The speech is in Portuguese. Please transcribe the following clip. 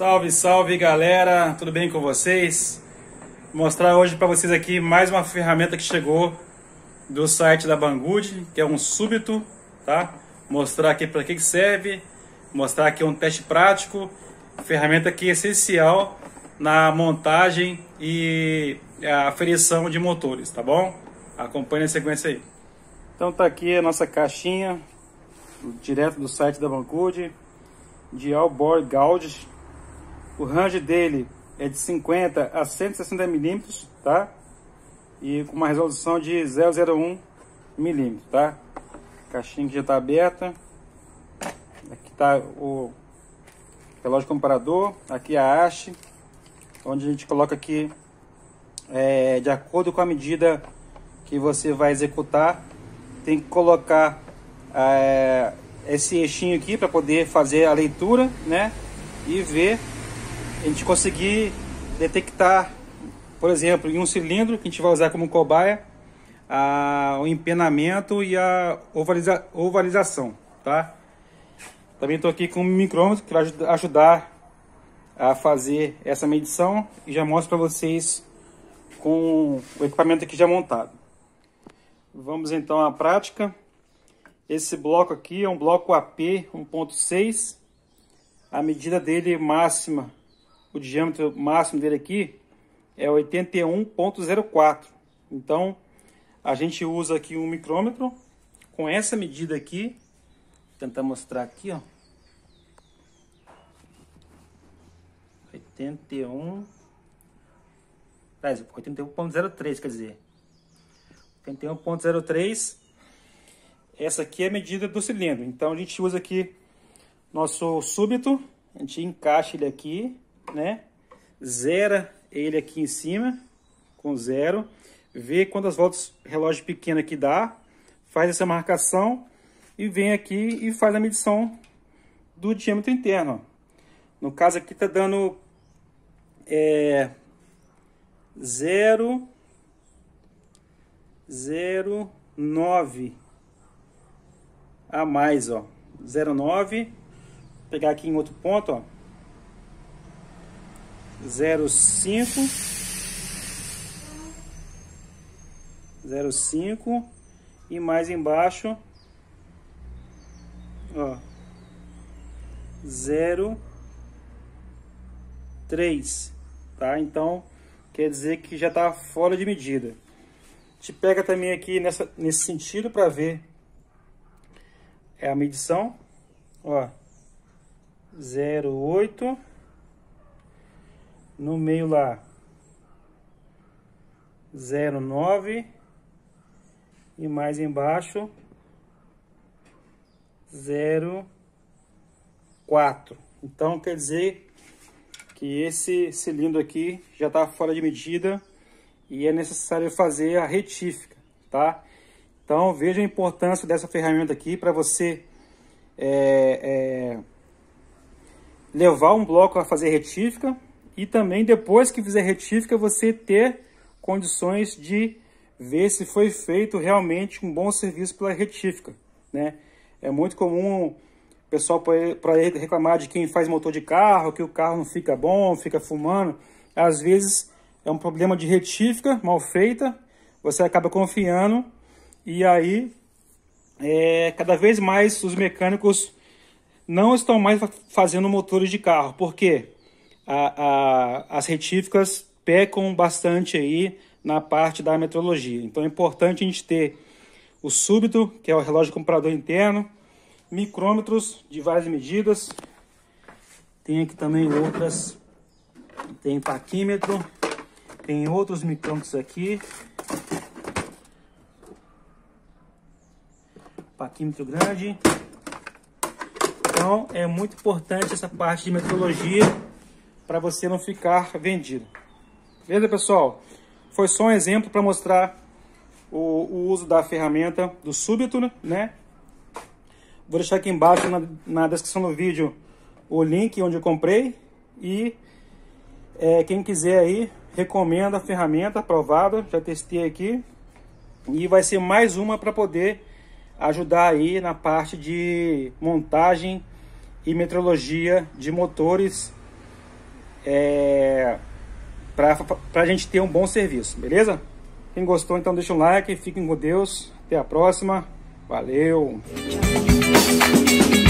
Salve, salve galera, tudo bem com vocês? Vou mostrar hoje para vocês aqui mais uma ferramenta que chegou do site da Banggood, que é um súbito, tá? Mostrar aqui para que serve, mostrar aqui um teste prático, ferramenta aqui essencial na montagem e aferição de motores, tá bom? Acompanhe a sequência aí. Então tá aqui a nossa caixinha, direto do site da Banggood, de All-Bore Gauge. O range dele é de 50 a 160 milímetros, tá? E com uma resolução de 0,01 milímetros, tá? Caixinha que já está aberta. Aqui está o relógio comparador. Aqui a haste, onde a gente coloca aqui de acordo com a medida que você vai executar. Tem que colocar esse eixinho aqui para poder fazer a leitura, né? E ver, a gente conseguir detectar, por exemplo, em um cilindro que a gente vai usar como cobaia, o empenamento e a ovalização, tá? Também estou aqui com um micrômetro que vai ajudar a fazer essa medição e já mostro para vocês com o equipamento aqui já montado. Vamos então à prática. Esse bloco aqui é um bloco AP 1.6. A medida dele máxima, o diâmetro máximo dele aqui é 81,04. Então a gente usa aqui um micrômetro com essa medida aqui. Vou tentar mostrar aqui, ó. 81,03, quer dizer. 81,03. Essa aqui é a medida do cilindro. Então a gente usa aqui nosso súbito, a gente encaixa ele aqui, né? Zera ele aqui em cima com 0, vê quantas voltas relógio pequeno aqui dá, faz essa marcação e vem aqui e faz a medição do diâmetro interno. Ó. No caso aqui tá dando 0,09 a mais, ó, 0,9. Vou pegar aqui em outro ponto, ó, 0,5 e mais embaixo, ó, 0,3, tá? Então quer dizer que já está fora de medida. A gente pega também aqui nesse sentido para ver a medição, ó, 0,8, no meio lá 0,9 e mais embaixo 0,4. Então quer dizer que esse cilindro aqui já está fora de medida e é necessário fazer a retífica, tá? Então veja a importância dessa ferramenta aqui para você levar um bloco a fazer retífica e também depois que fizer retífica você ter condições de ver se foi feito realmente um bom serviço pela retífica, né? É muito comum o pessoal para reclamar de quem faz motor de carro, que o carro não fica bom, fica fumando. Às vezes é um problema de retífica mal feita, você acaba confiando e aí cada vez mais os mecânicos não estão mais fazendo motores de carro, porque as retíficas pecam bastante aí na parte da metrologia. Então é importante a gente ter o súbito, que é o relógio comparador interno, micrômetros de várias medidas, tem aqui também outras, tem paquímetro, tem outros micrômetros aqui, paquímetro grande. Então é muito importante essa parte de metrologia para você não ficar vendido. Beleza, pessoal? Foi só um exemplo para mostrar o uso da ferramenta do súbito, né? Vou deixar aqui embaixo na descrição do vídeo o link onde eu comprei e quem quiser aí, recomendo a ferramenta aprovada, já testei aqui e vai ser mais uma para poder ajudar aí na parte de montagem e metrologia de motores para a gente ter um bom serviço, beleza? Quem gostou, então deixa um like, fiquem com Deus, até a próxima, valeu!